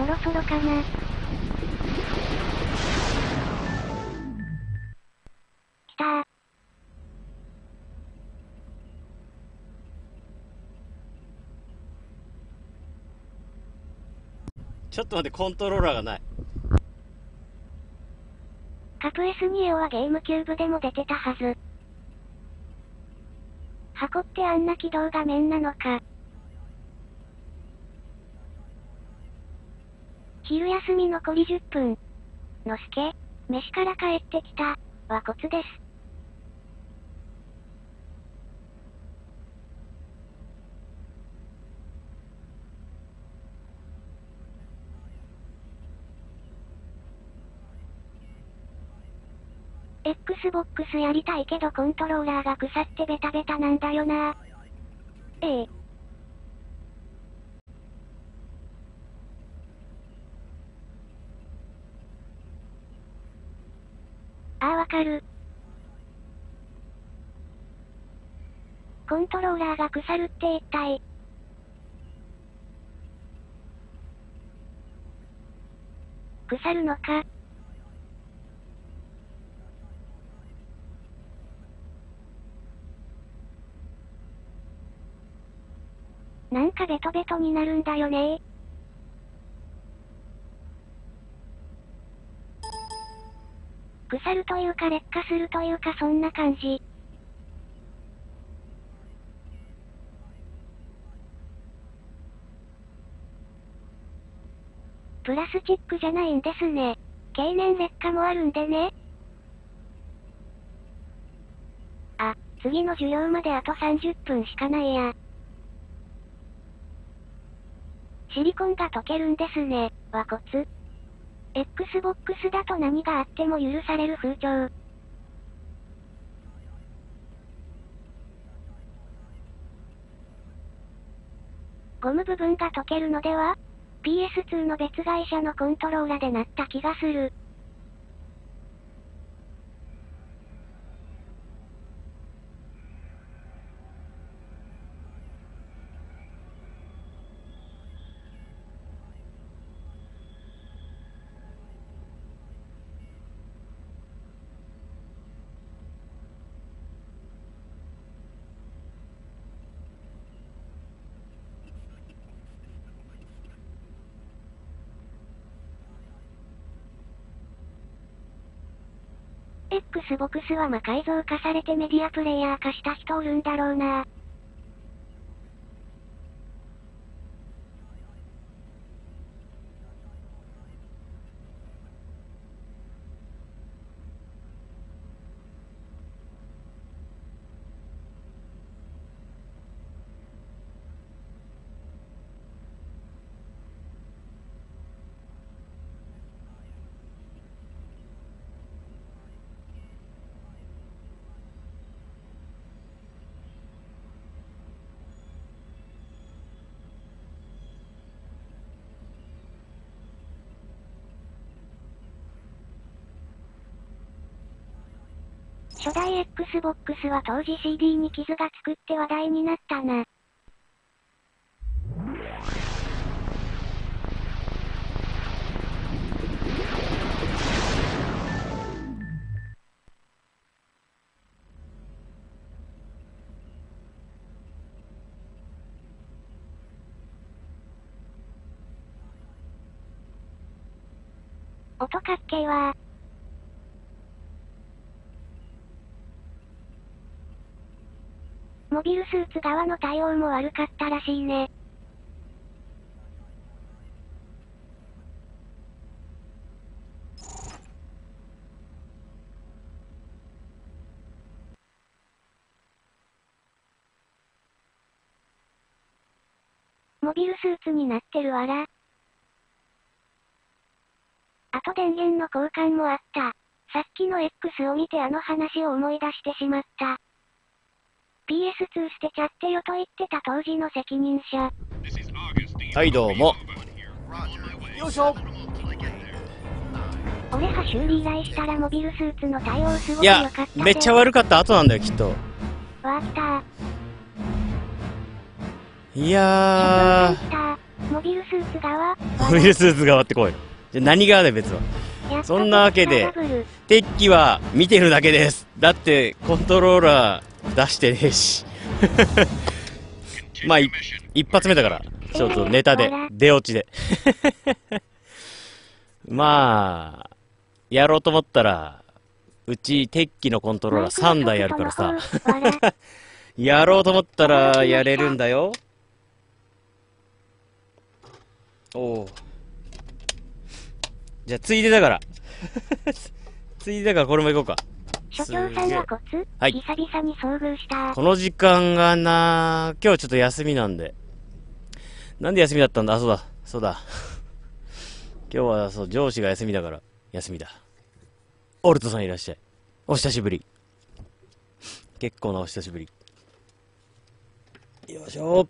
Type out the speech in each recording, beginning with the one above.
そろそろかな。来たー。 ちょっと待って、コントローラーがない。 カプ S ニエオはゲームキューブでも出てたはず。箱ってあんな起動画面なのか。昼休み残り10分。のすけ、飯から帰ってきた、はコツです。Xbox やりたいけどコントローラーが腐ってベタベタなんだよな。わかる。コントローラーが腐るって一体。腐るのか。なんかベトベトになるんだよねー。腐るというか劣化するというかそんな感じ。プラスチックじゃないんですね。経年劣化もあるんでね。あ、次の授業まであと30分しかないや。シリコンが溶けるんですね、はコツ。Xbox だと何があっても許される風潮。ゴム部分が溶けるのでは？ PS2 の別会社のコントローラでなった気がする。Xbox は魔改造化されてメディアプレイヤー化した人おるんだろうな。初代 Xbox は当時 CD に傷がつくって話題になったな。音かっけーわー。モビルスーツ側の対応も悪かったらしいね。モビルスーツになってるわら。あと電源の交換もあった。さっきの X を見てあの話を思い出してしまった。PS2 捨てちゃってよと言ってた当時の責任者。 はい、どうも。 よいしょ。 俺は修理依頼したらモビルスーツの対応すごいやく良かったで。 めっちゃ悪かった後なんだよきっと。 わー来たー。 いや来たー。 モビルスーツ側モビルスーツ側ってこい。じゃ何側だよ別は。そんなわけで鉄器は見てるだけです。だってコントローラー出してねえし。まあ一発目だからちょっとネタで出落ちで。まあやろうと思ったらうち鉄器のコントローラー3台あるからさ。やろうと思ったらやれるんだよ。おお。じゃあついでだから。ついでだからこれも行こうか。 所長さんはコツ、 はい、 久々に遭遇した。 この時間がな、今日ちょっと休みなんで。なんで休みだったんだ。あ、そうだ、そうだ。今日はそう、上司が休みだから、休みだ。オルトさんいらっしゃい。お久しぶり。結構なお久しぶり。よいしょ。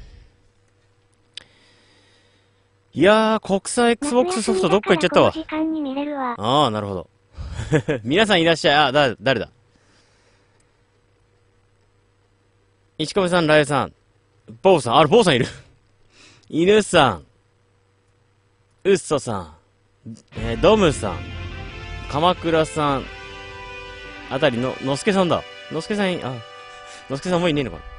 いやー、国産 Xbox ソフトどっか行っちゃったわ。ああ、なるほど。皆さんいらっしゃい。あ、誰だ。石込さん、ライさん、ボウさん、あれ、ボウさんいる。犬さん、ウッソさん、ドムさん、鎌倉さん、あたりの、のすけさんだ。のすけさん、のすけさんもういねえのかな。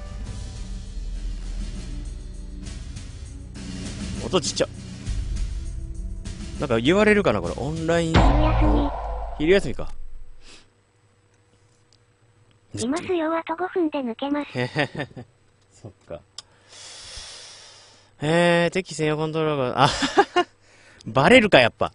音ちっちゃ。なんか言われるかなこれ、オンライン。昼休みか。 いますよ、あと5分で抜けます。 そっか。敵専用コントローラーが、バレるか、やっぱ。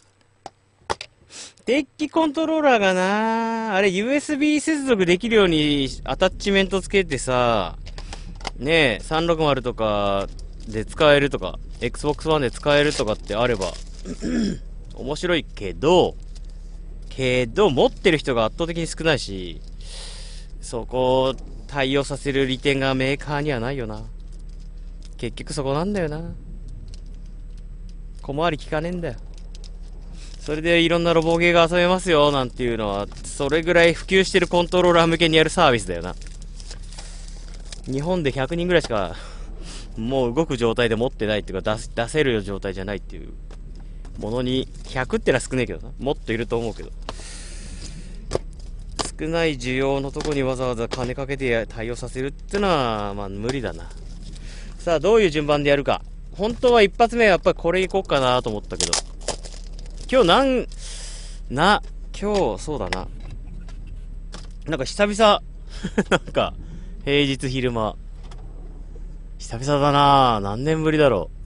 敵コントローラーがな、あれ USB 接続できるようにアタッチメントつけてさ、ねえ、360とかで使えるとか、Xbox One で使えるとかってあれば、面白いけど、持ってる人が圧倒的に少ないし、そこを対応させる利点がメーカーにはないよな。結局そこなんだよな。小回り効かねえんだよ。それでいろんなロボゲーが遊べますよなんていうのは、それぐらい普及してるコントローラー向けにやるサービスだよな。日本で100人ぐらいしかもう動く状態で持ってないっていうか、出せる状態じゃないっていうものに、100ってのは少ねえけどな。もっといると思うけど。少ない需要のとこにわざわざ金かけて対応させるってのは、まあ無理だな。さあ、どういう順番でやるか。本当は一発目はやっぱりこれいこうかなと思ったけど。今日そうだな。なんか久々、なんか、平日昼間。久々だなぁ。何年ぶりだろ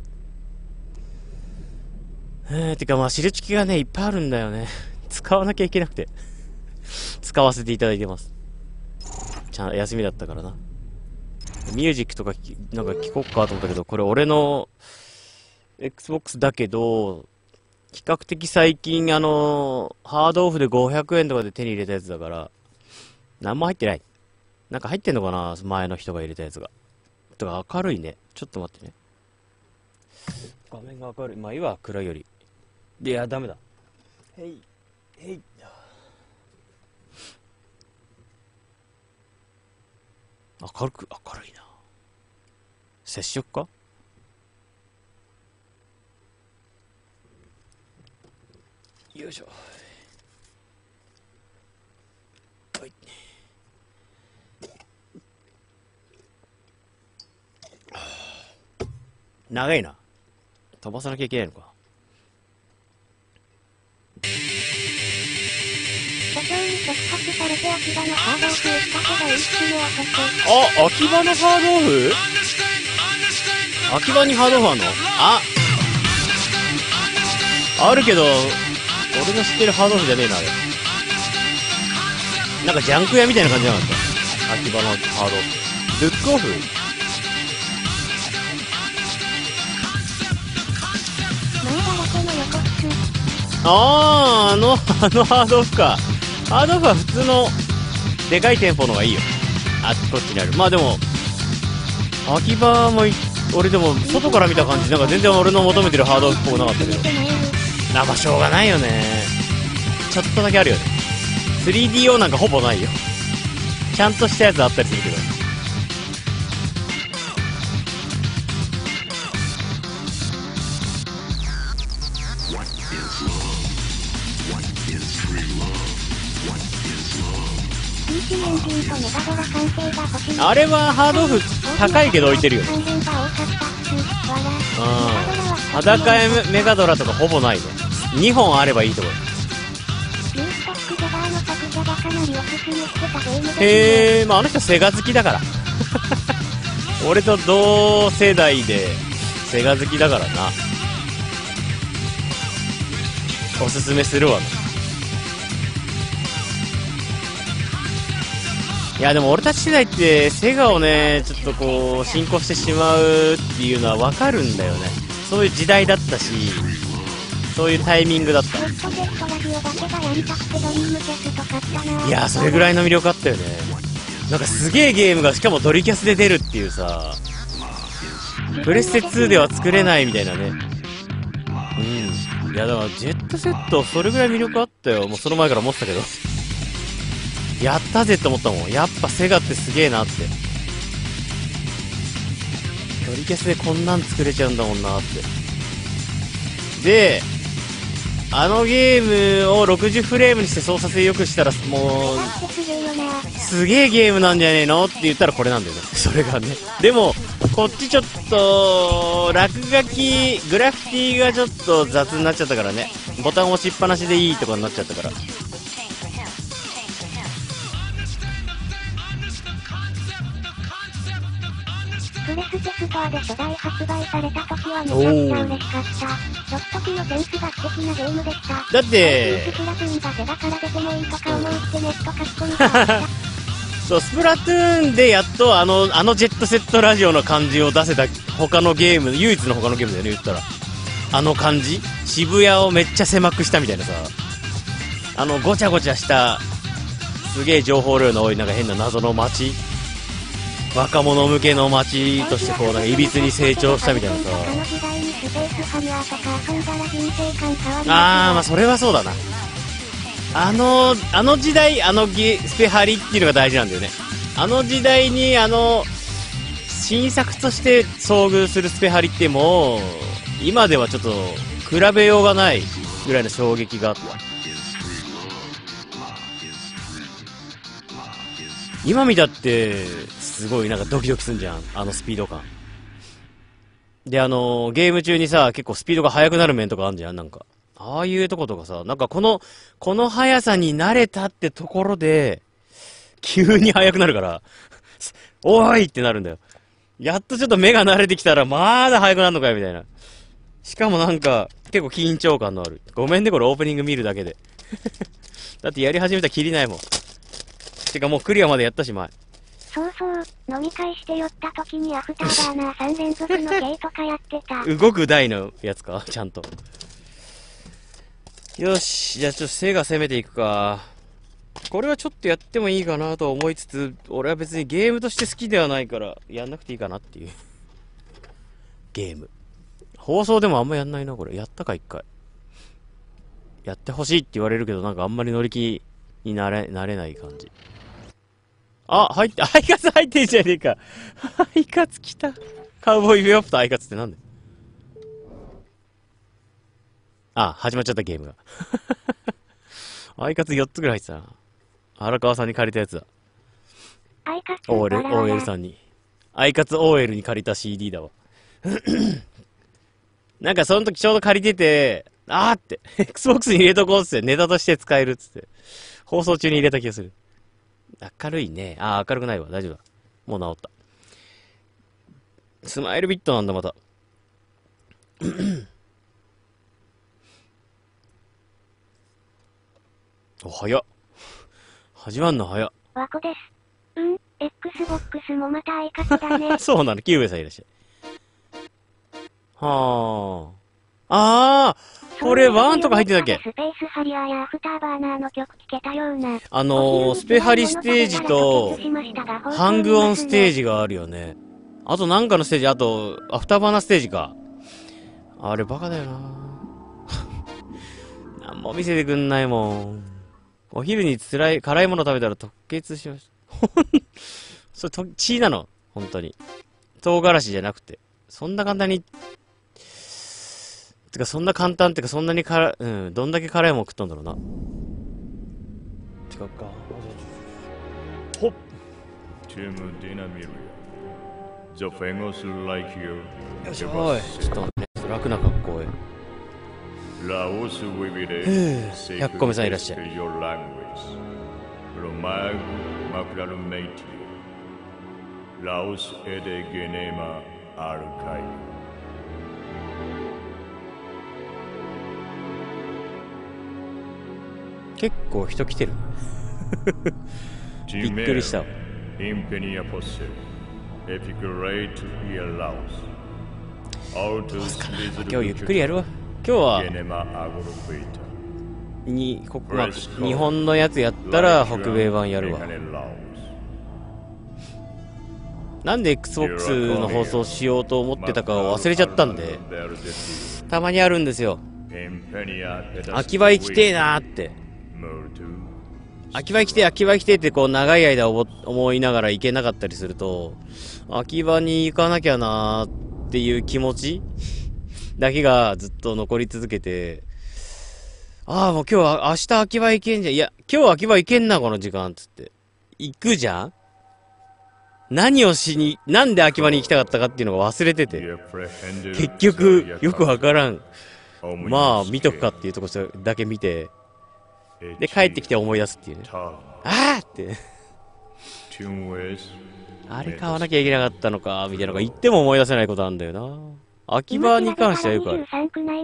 う。てかまあ、汁チキがね、いっぱいあるんだよね。使わなきゃいけなくて。使わせていただいてます。休みだったからな。ミュージックとかなんか聞こっかと思ったけど、これ俺の Xbox だけど、比較的最近ハードオフで500円とかで手に入れたやつだから、何も入ってない。なんか入ってんのかな前の人が入れたやつが。とか明るいね。ちょっと待ってね。画面が明るい。まあいいわ、暗いより。いや、ダメだ。へい。明るいな。接触か？よいしょ。はい。長いな。飛ばさなきゃいけないのか。 所長に触発されて秋葉のハードオフしたけど一気に当てて。 あ、秋葉のハードオフ？秋葉にハードオフあんの？あるけど、俺の知ってるハードオフじゃねえな、あれ。なんかジャンク屋みたいな感じじゃなかった？秋葉のハードオフ。ブックオフ？ 前だらけの横っす。 あのハードオフか。ハードオフは普通のでかい店舗の方がいいよ。あっちこっちにある。まあでも、秋葉も俺でも外から見た感じなんか全然俺の求めてるハードオフっぽくなかったけど。まあしょうがないよね。ちょっとだけあるよね。3DO なんかほぼないよ。ちゃんとしたやつあったりするけど。 とメガドラ完成が欲しい。 あれはハードオフ高いけど置いてるよ。 完全場多かったっす。わら。 裸メガドラとかほぼないね。2本あればいいところ。 ビューストックジョバーの削除がかなりおすすめしてたゲームですね。 へえ、まああの人セガ好きだから。俺と同世代でセガ好きだからな。おすすめするわな。いやでも俺たち世代ってセガをねちょっとこう進行してしまうっていうのは分かるんだよね。そういう時代だったし、そういうタイミングだった。いやそれぐらいの魅力あったよね。なんかすげえゲームがしかもドリキャスで出るっていうさ、プレステ2では作れないみたいなね。うん。いやだからジェットセットそれぐらい魅力あったよ。もうその前から思ってたけど。やったぜって思ったもん。やっぱセガってすげえなって。ドリキャスでこんなん作れちゃうんだもんなって。で、あのゲームを60フレームにして操作性良くしたらもうすげえゲームなんじゃねえのって言ったらこれなんだよね。それがね。でもこっちちょっと落書きグラフィティがちょっと雑になっちゃったからね。ボタン押しっぱなしでいいとかになっちゃったから。 プレステストアで初代発売された時はめちゃくちゃ嬉しかった。ちょっと気のセンスが素敵なゲームでした。 だってスプラトゥーンがセガから出てもいいとか思うってネット書き込みがあった。 そう、スプラトゥーンでやっとあのジェットセットラジオの感じを出せた他のゲーム、唯一の他のゲームだよね、言ったら。あの感じ、渋谷をめっちゃ狭くしたみたいなさ、ごちゃごちゃしたすげえ情報量の多いなんか変な謎の街、若者向けの街としてこうなんかいびつに成長したみたいなさ。あー、まあそれはそうだな。あの時代スペハリっていうのが大事なんだよね。あの時代に新作として遭遇するスペハリってもう今ではちょっと比べようがないぐらいの衝撃があった。今見たってすごいなんかドキドキすんじゃん、あのスピード感で。ゲーム中にさ結構スピードが速くなる面とかあるじゃん。なんかああいうとことかさ、なんかこの速さに慣れたってところで急に速くなるからおーいってなるんだよ。やっとちょっと目が慣れてきたらまだ速くなるのかよみたいな。しかもなんか結構緊張感のある。ごめんねこれオープニング見るだけでだってやり始めたらキリないもん。てかもうクリアまでやったし前。 そうそう、飲み会して寄った時にアフターバーナー3連続のゲーとかやってた。 動く台のやつかちゃんと。よし、じゃあちょっとセガ攻めていくか。これはちょっとやってもいいかなと思いつつ、俺は別にゲームとして好きではないからやんなくていいかなっていうゲーム。放送でもあんまやんないなこれ。やったか一回。やってほしいって言われるけどなんかあんまり乗り気になれない感じ。あ、アイカツ入ってんじゃねえか。アイカツ来た。カウボーイビューアップとアイカツってなんだよ。あ、始まっちゃったゲームが。アイカツ4つぐらい入ってたな。荒川さんに借りたやつだ。 アイカツ OL さんに。アイカツ OL に借りた CD だわ。なんかその時ちょうど借りてて、って、Xbox に入れとこうっつってネタとして使えるっつって。放送中に入れた気がする。明るいね。明るくないわ。大丈夫だ。もう治った。スマイルビットなんだ、また。お、早っ。始まんの早っ。 ワコです。Xbox もまたアイカツだね。 そうなの、キウエさんいらっしゃい。はあ。これワンとか入ってたっけ？ スペースハリアーやアフターバーナーの曲聴けたような。 スペハリステージと、ハングオンステージがあるよね。あとなんかのステージ、あと、アフターバーナーステージか。あれバカだよななんも見せてくんないもん。お昼に辛いもの食べたら吐血しました。それ、血なの本当に。唐辛子じゃなくて。そんな簡単に、てかそんな簡単ってかそんなにどんだけ辛いもん食ったんだろうな。てかほっよし、おい、ちょっとね、楽な格好へ。100個目さんいらっしゃい。結構人来てる。びっくりした。今日ゆっくりやるわ。今日は日本のやつやったら北米版やるわ。なんで Xbox の放送しようと思ってたかを忘れちゃったんで、たまにあるんですよ。秋葉行きてえなーって。秋葉行きてえってこう長い間思いながら行けなかったりすると、秋葉に行かなきゃなーっていう気持ちだけがずっと残り続けて、もう今日は明日秋葉行けんじゃん。いや、今日秋葉行けんな、この時間、つって。行くじゃん？なんで秋葉に行きたかったかっていうのが忘れてて。結局、よくわからん。まあ、見とくかっていうとこだけ見て、で、帰ってきて思い出すっていうね。って。あれ買わなきゃいけなかったのか、みたいなのが言っても思い出せないことなんだよな。秋葉に関してはよくある。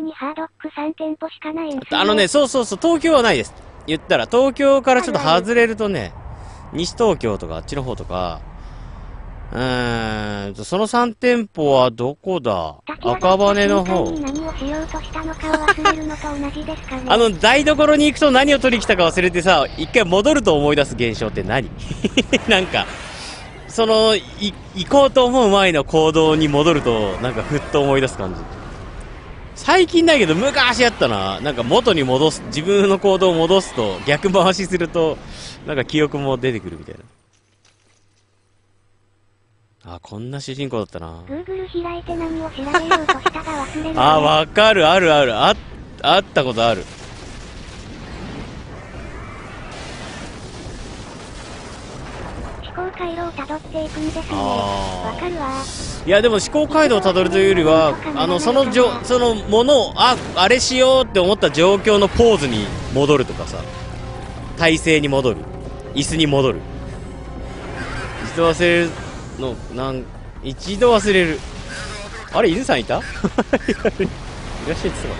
そう、東京はないです。言ったら、東京からちょっと外れるとね、西東京とかあっちの方とか、その3店舗はどこだ？赤羽の方。台所に行くと何を取りに来たか忘れてさ、一回戻ると思い出す現象って何？なんか、行こうと思う前の行動に戻ると、なんかふっと思い出す感じ。最近ないけど、昔やったな。なんか元に戻す、自分の行動を戻すと、逆回しすると、なんか記憶も出てくるみたいな。こんな主人公だったな。 Google 開いて何を調べようとしたか忘れる。 わかる、ある。あったことある。 思考回路を辿っていくんですね。わかるわ。 いやでも思考回路を辿るというよりは、そのものを、あれしようって思った状況のポーズに戻るとかさ、体勢に戻る、椅子に戻る。一度忘れる。一度忘れる。あれ、犬さんいた？いらっしゃいって言ってた。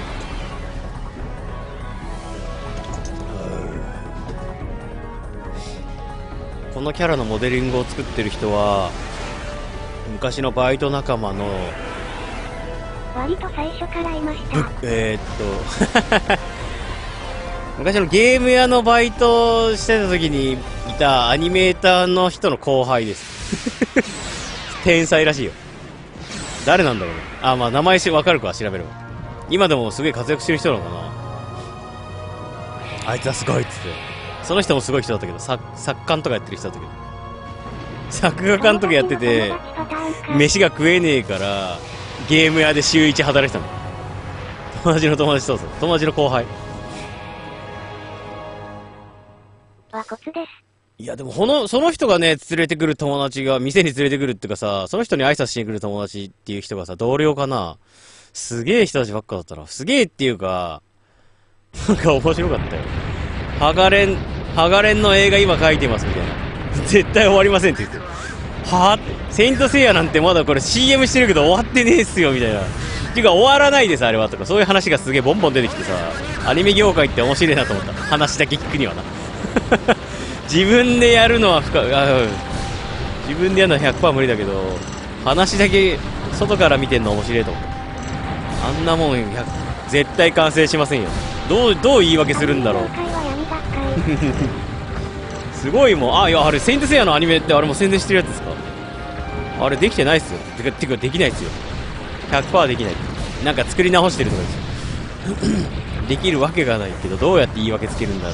このキャラのモデリングを作ってる人は、昔のバイト仲間の、 割と最初からいました。 昔のゲーム屋のバイトしてた時にいたアニメーターの人の後輩です。天才らしいよ。誰なんだろうね。名前わかるか、調べれば。今でもすげえ活躍してる人なのかな。あいつはすごいっつって。その人もすごい人だったけど、作家とかやってる人だったけど。作画監督やってて、飯が食えねえから、ゲーム屋で週1働いてたの。友達の友達、そうそう。友達の後輩。 コツです。 いやでもその人がね、連れてくる友達が、店に連れてくるっていうかさ、その人に挨拶しに来る友達っていう人がさ、同僚かな。すげえ人たちばっかだったな。すげえっていうか、なんか面白かったよ。ハガレンの映画今書いてますみたいな。絶対終わりませんって言ってる。セイントセイヤなんてまだこれ CM してるけど終わってねえっすよみたいな。っていうか終わらないですあれはとか、そういう話がすげえボンボン出てきてさ、アニメ業界って面白いなと思った。話だけ聞くにはな。自分でやるのは自分でやるのは 100% 無理だけど、話だけ外から見てんの面白いと思った。あんなもん絶対完成しませんよ。どう言い訳するんだろう。すごいもん。あれセイントセイヤのアニメってあれも宣伝してるやつですか？あれできてないっすよ。てかできないっすよ。 100% できない。なんか作り直してるとかですよ。できるわけがないけど、どうやって言い訳つけるんだろう。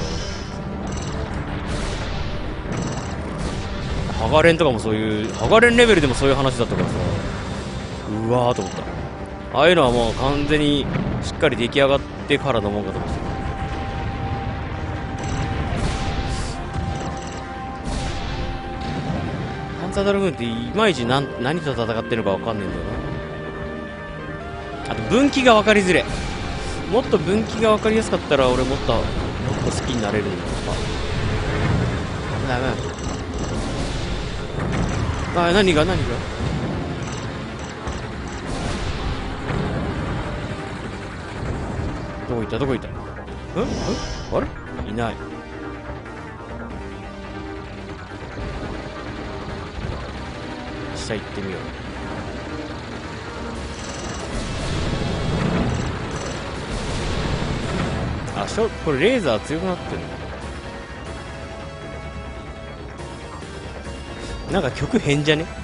ハガレンとかもそういう、ハガレンレベルでもそういう話だったからさ、うわーと思った。ああいうのはもう完全にしっかり出来上がってからのもんかと思ってた。完ツァードラグーンっていまいち何と戦ってるのか分かんないんだよな。あと分岐が分かりづれ。もっと分岐が分かりやすかったら俺もっと好きになれるんだけど。ダメだ。何がどこ行ったあれいない。下行ってみよう。これレーザー強くなってるの。なんか曲変じゃね？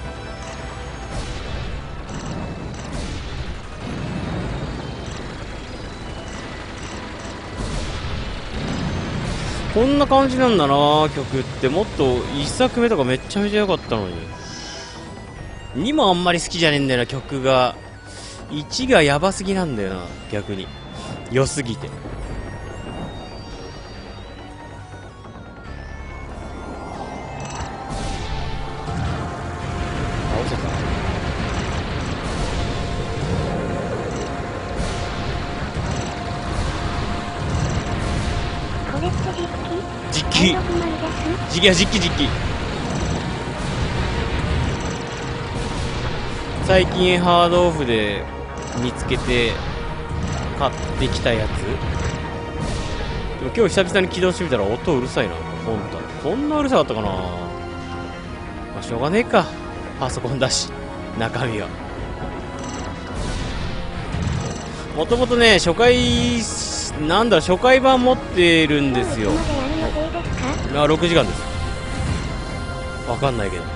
こんな感じなんだな曲って。もっと1作目とかめちゃめちゃ良かったのに。2もあんまり好きじゃねえんだよな、曲が。1がヤバすぎなんだよな、逆に。良すぎて。倒せた。 これって実機？ 実機。最近ハードオフで見つけて買ってきたやつ。でも今日久々に起動してみたら音うるさいな。本当こんなうるさかったかな。まあしょうがねえか、パソコンだし。中身はもともとね初回版持ってるんですよ。6時間です。わかんないけど。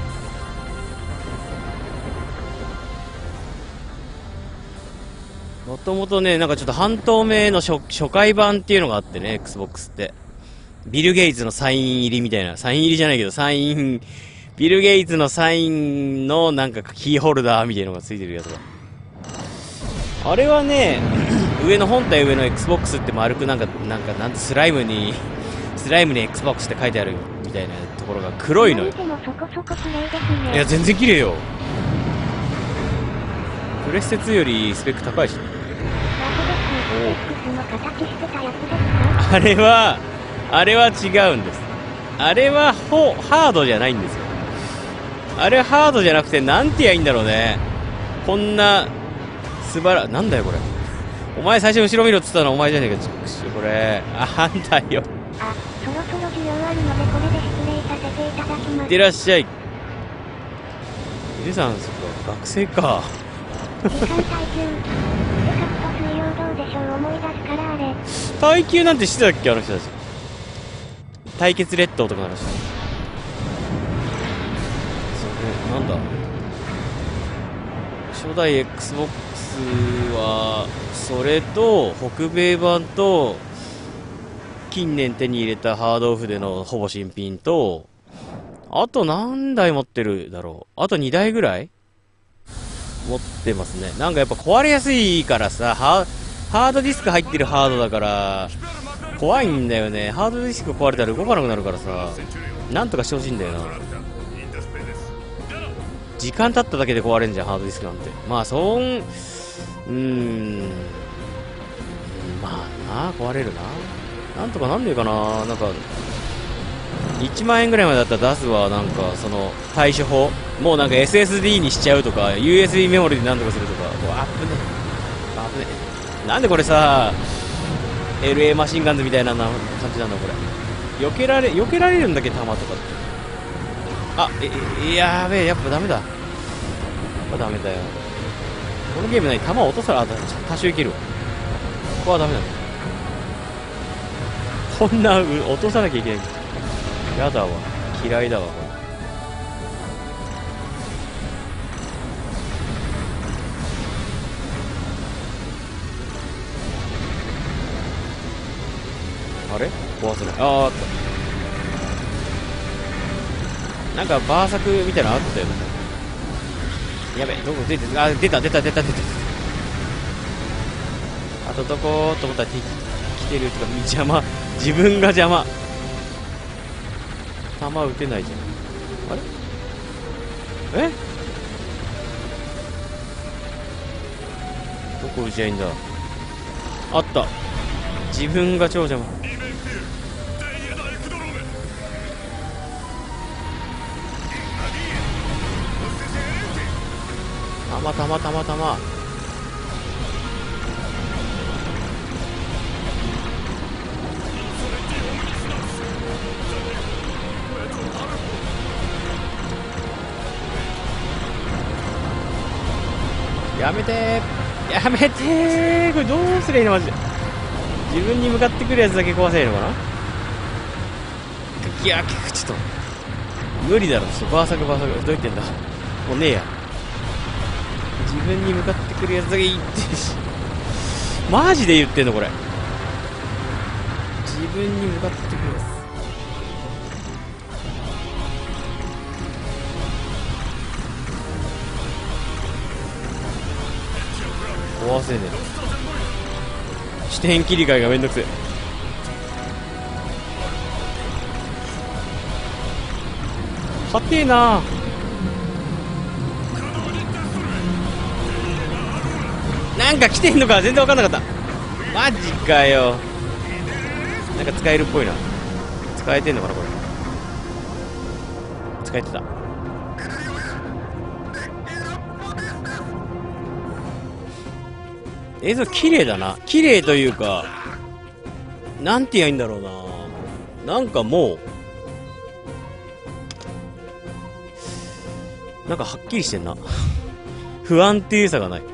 もともとね、なんかちょっと半透明の初回版っていうのがあってね、Xbox って。ビル・ゲイツのサイン入りみたいな。サイン入りじゃないけど、ビル・ゲイツのサインのなんかキーホルダーみたいなのがついてるやつが。あれはね、本体上の Xbox って丸くなんてスライムに Xbox って書いてあるみたいなところが黒いのよ。いや、全然綺麗よ。プレステ2よりスペック高いしね。あれは違うんです。あれはハードじゃないんですよ。あれはハードじゃなくて、なんて言えばいいんだろうね。こんななんだよこれ。お前最初後ろ見ろっつったのお前じゃねえか。これあんたよ。 そろそろ需要あるのでこれで失礼させていただきます。 いってらっしゃい。皆さん、そっか、学生か。 時間耐久。で、カット水曜どうでしょう。思い出すからあれ。 耐久なんてしてたっけ、あの人たち。対決列島とかの話。それ、なんだ。初代 Xbox は、それと、北米版と、近年手に入れたハードオフでのほぼ新品と、あと何台持ってるだろう。あと2台ぐらい持ってますね。なんかやっぱ壊れやすいからさ、ハードディスク入ってるハードだから、怖いんだよね。ハードディスク壊れたら動かなくなるからさ、なんとかしてほしいんだよな。時間経っただけで壊れんじゃん、ハードディスクなんて。まあ、まあな、壊れるな。なんとかなんねえかな。なんか、1万円ぐらいまでだったら出すわ。なんか、その、対処法。もうなんか SSD にしちゃうとか、USB メモリでなんとかするとか。あぶねえ。なんでこれさ、LA マシンガンズみたいな感じなんだこれ。避けられるんだっけ、弾とかって。やべえ、やっぱダメだ。やっぱダメだよ。このゲーム弾落とさら、多少いけるわ。ここはダメだね。こんな落とさなきゃいけない。やだわ。嫌いだわ、これ。あれ壊せない。あった。なんかバーサクみたいなのあったよね。やべえ、どこ出た。あとどこと思ったら敵来てるとか邪魔。自分が邪魔。弾撃てないじゃん。あれえ、どこ打ちゃいいんだ。あった。自分が超邪魔。たまやめてー、やめてー。これどうすりゃいいのマジで。自分に向かってくるやつだけ壊せばいいのかな。いやちょっと無理だろ。バーサクどう言ってんだ。もうねえや。自分に向かってくるやつだけいいってし、マジで言ってんのこれ。自分に向かってくるやつ。壊せねえ。視点切り替えがめんどくせえ。勝てえな。なんか来てんのか全然分かんなかった。マジかよ。なんか使えるっぽいな。使えてんのかなこれ。使えてた。映像綺麗だな。綺麗というか、なんて言えばいいんだろうな。なんかもうなんかはっきりしてんな。不安定さがない。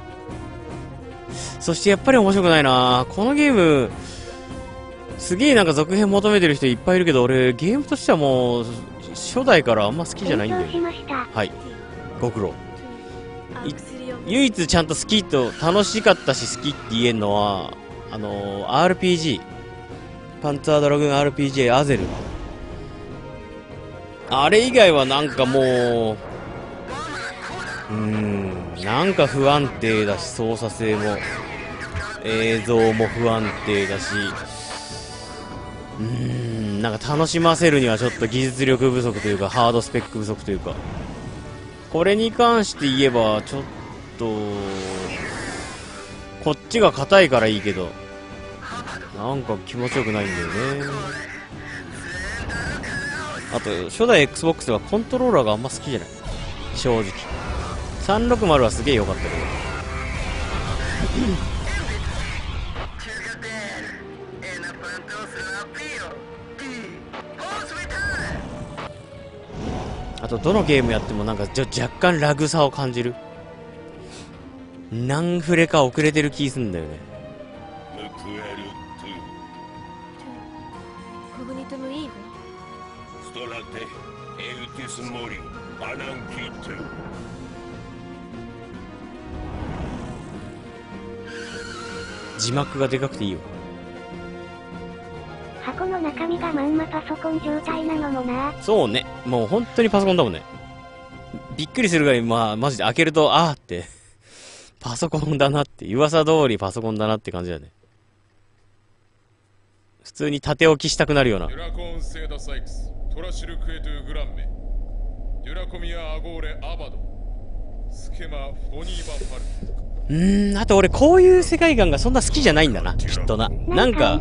そしてやっぱり面白くないな。このゲームすげえなんか続編求めてる人いっぱいいるけど、俺ゲームとしてはもう初代からあんま好きじゃないんだよね。はい、ご苦労。唯一ちゃんと好きと楽しかったし好きって言えるのはRPG パンツァードラグーン RPG アゼル。あれ以外はなんかもうなんか不安定だし、操作性も映像も不安定だし、なんか楽しませるにはちょっと技術力不足というかハードスペック不足というか、これに関して言えばちょっとこっちが硬いからいいけど、なんか気持ちよくないんだよね。あと初代 XBOX ではコントローラーがあんま好きじゃない、正直。360はすげえ良かったけどあとどのゲームやってもなんか若干ラグさを感じる。何フレか遅れてる気すんだよね。字幕がでかくていいよ。 箱の中身がまんまパソコン状態なのもな。 そうね、もう本当にパソコンだもんね。びっくりするぐらい、マジで開けるとあーってパソコンだなって、噂通りパソコンだなって感じだね。普通に縦置きしたくなるような。 デュラコーンセーダサイクス、トラシルクエトゥグランメ、デュラコミアアゴーレアバド、スケマフォニーバファル。 あと俺こういう世界観がそんな好きじゃないんだな、きっとな。なんか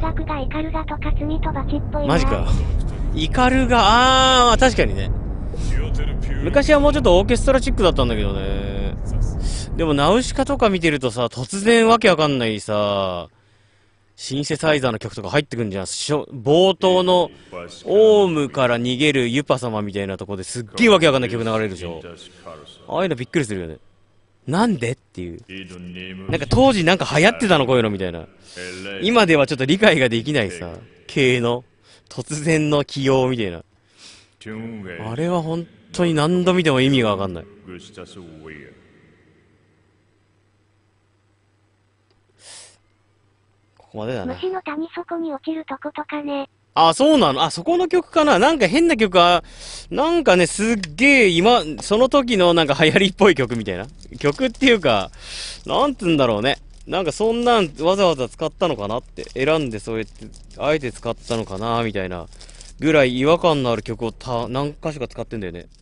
マジか。イカルが確かにね。昔はもうちょっとオーケストラチックだったんだけどね。でもナウシカとか見てるとさ、突然わけわかんないさ、シンセサイザーの曲とか入ってくんじゃん。冒頭のオウムから逃げるユパ様みたいなとこですっげえわけわかんない曲流れるでしょ。ああいうのびっくりするよね。なんでっていう。なんか当時なんか流行ってたのこういうのみたいな。今ではちょっと理解ができないさ、系の突然の起用みたいな。あれは本当に何度見ても意味がわかんない。ここまでだな。 虫の谷底に落ちるとことかね。 あ、そうなの。あ、そこの曲かな。なんか変な曲は、なんかね、すっげえその時のなんか流行りっぽい曲みたいな。曲っていうか、なんつうんだろうね。なんかそんなんわざわざ使ったのかなって。選んでそうやって、あえて使ったのかなみたいな。ぐらい違和感のある曲を何箇所か使ってんだよね。